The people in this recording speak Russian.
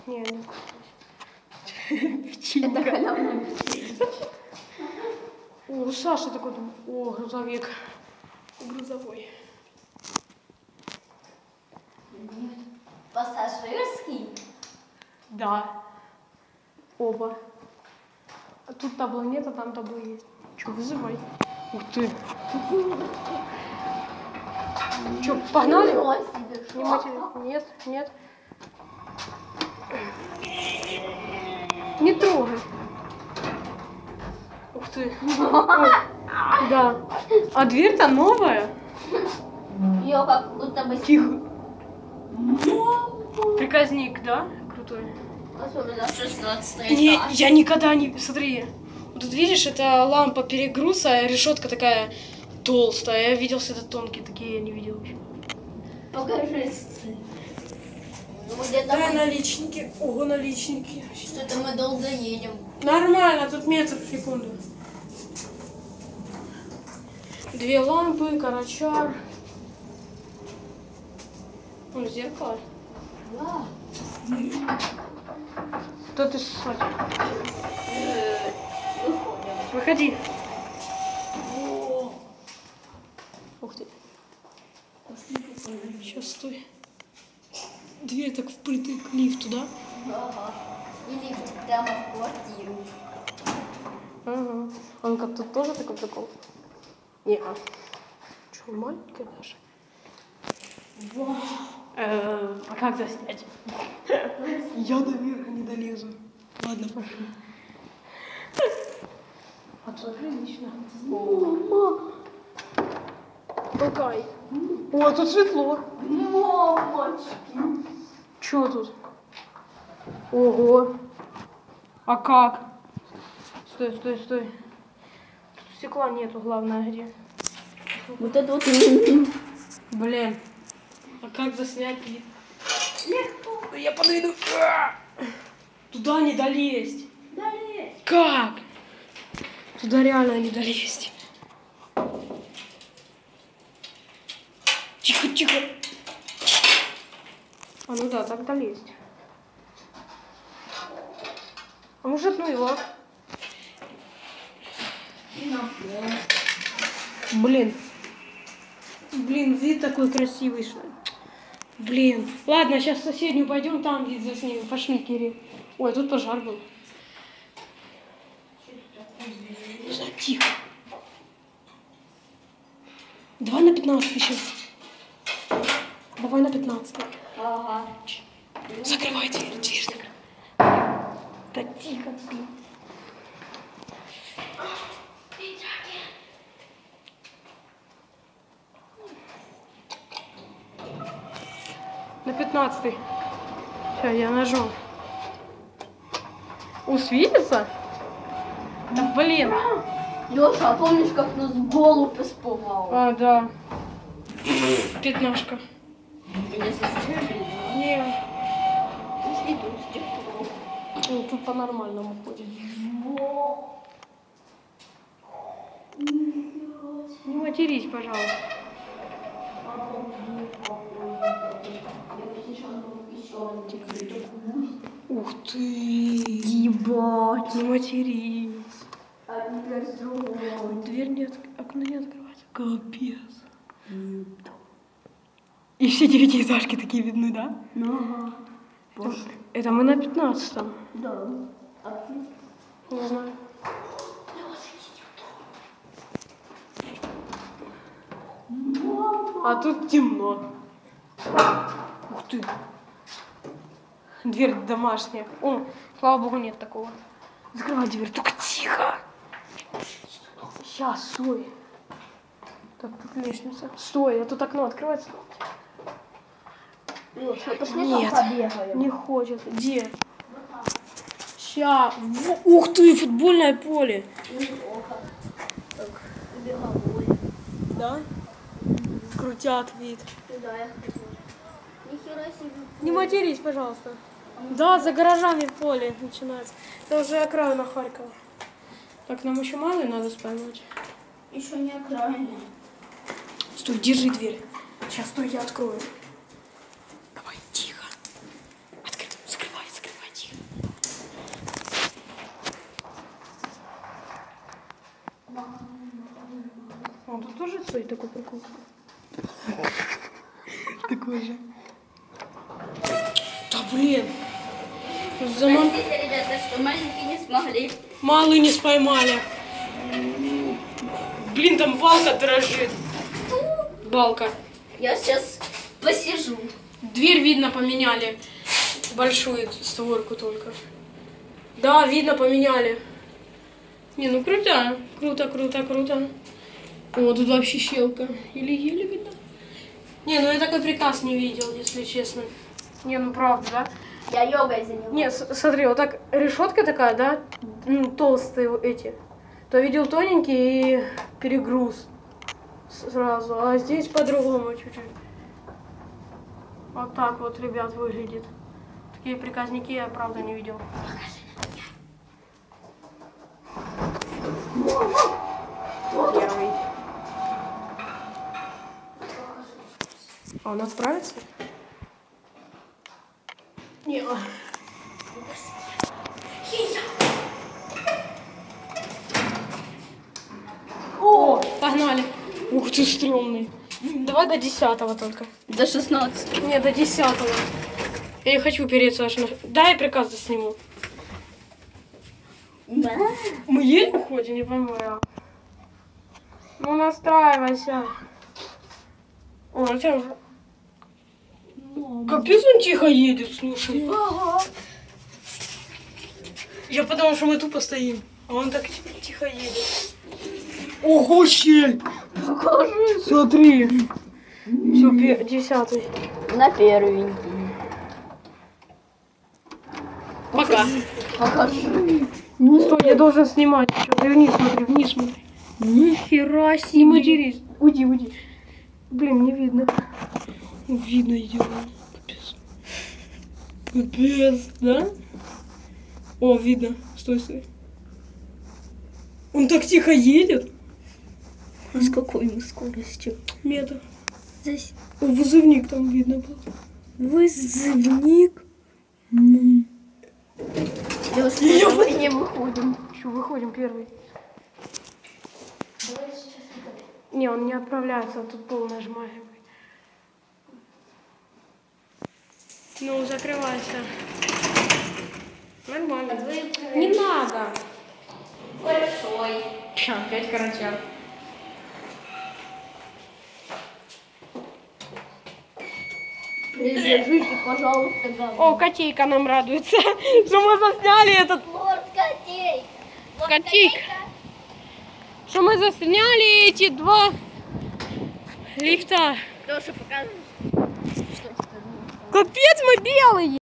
Не, не. Это халявная печенье. О, Саша такой, о, грузовик. Грузовой. Пассажирский? Да. Оба. А тут табло нет, а там табло есть. Че, вызывай. Ух ты. Че, погнали? Не матерись. Нет, нет. Не трогай. Ух ты. Ой, да. А дверь-то новая. Ее как будто бы... Тихо. Приказник, да? Крутой. Особенно 16 Не, этаж. я никогда не... Смотри. Вот тут видишь, это лампа перегруз, а решетка такая толстая. Я видел всегда тонкие, такие я не видел еще. Покажи. Ну, где-то Дай мы... наличники. Ого, наличники. Что-то мы долго едем. Нормально, тут метр в секунду. 2 лампы, карачар. Вон зеркало. Да. Кто ты ссать? Выходи. Ух ты. Сейчас стой. Дверь так впритык к лифту, да? Ага. Или прямо в квартиру. Ага. Он как тут тоже такой прикол? Не-а. Че, маленькая даже? Вау. А как заснять? Я до верха не долезу. Ладно, пошли. А тут прилично. Мама! Толкай. О, тут светло. Мамочки. Чё тут? Ого. А как? Стой, стой, стой. Тут стекла нету, главное где. Вот это вот... Блин. А как заснять вид? Легко. Я подойду. Туда не долезть. Долезть. Как? Туда реально не долезть. Тихо, тихо. А ну да, так долезть. А может, ну его? Блин. Блин, вид такой красивый, что ли. Блин. Ладно, сейчас в соседнюю пойдем, там вид заснимем. Пошли, Кирилл. Ой, тут пожар был. Тихо. 2 на 15 сейчас. Давай на 15. Ага. Закрывай дверь, дверь закрывай. Да тихо, блин. На 15. Сейчас я нажму. Усвидится? Да блин. Лёша, а помнишь, как нас голубь испугал? А, да. Пятнашка. Меня застрелили. Не. Иду с теплом. Ну, тут по-нормальному ходит. Не матерись, пожалуйста. Ух ты. Ебать. Не матерись. А теперь с другой. Дверь не окно не открывается. Капец. И все 9-этажки такие видны, да? Ага. Это мы на 15-м. Да. А ты? Не знаю. А тут темно. Ух ты. Дверь домашняя. О, слава богу, нет такого. Закрывай дверь, только тихо. Сейчас, стой. Так, тут лестница. Стой, а тут окно открывается. Лёша, пошли Нет, там побегаем. не хочет. Где? Ща. Ух ты, футбольное поле. Неплохо. Так, беговой. Да? Крутят вид. Туда я хотела. Нихера себе. Не матерись, пожалуйста. Да, за гаражами поле начинается. Это уже окраина Харькова. Так, нам еще мало и надо споймать. Еще не окраина. Стой, держи дверь. Сейчас, стой, я открою. Давай, тихо. Открой, закрывай, закрывай. такой прикол. Такой же. Да блин. Простите, ребята, что маленькие не смогли. Малую не споймали. Блин, там балка дрожит. Балка. Я сейчас посижу. Дверь, видно, поменяли. Большую створку только. Да, видно, поменяли. Не, ну круто. Круто, круто, круто. О, тут вообще щелка. Еле-еле видно. Не, ну я такой приказ не видел, если честно. Не, ну правда, да? Я йогой занимаюсь. Не, смотри, вот так решетка такая, да? Ну, толстые эти. То видел тоненький и перегруз сразу. А здесь по-другому чуть-чуть. Вот так вот, ребят, выглядит. Такие приказники я, правда, не видел. Первый. А он отправится? Не. О, погнали. Ух ты, стрёмный. Давай до 10-го только. До 16. Не, до 10-го. Я не хочу переться аж на... Дай приказ засниму. Да. Мы еле уходим, не пойму я. Ну настраивайся. О, у тебя уже... Капец он тихо едет, слушай. Ага. Я подумал, что мы тупо стоим. А он так тихо едет. Ого, щель! Покажи. Смотри. Все, 10-й. На первенький. Пока. Покажи. Стой, я должен снимать. Чё, ты вниз смотри, вниз смотри. Нихера себе. Не матерись. Уйди, уйди. Блин, не видно. Видно идеально. Капец. Капец, да? О, видно. Стой, стой. Он так тихо едет. А с какой мы скоростью? Метр. Здесь О, вызывник там видно был. вызывник. Девушка, давай не выходим. Что, выходим первый? Не, он не отправляется, а тут пол нажимаем. Ну, закрывайся. Нормально. Не надо. Большой. Опять карача. Держите, пожалуйста, говно. О, котейка нам радуется, что мы засняли этот... Вот котейка. Вот Котейка. Что мы засняли эти 2 лифта. Леша, покажи. Что это? Капец, мы белые.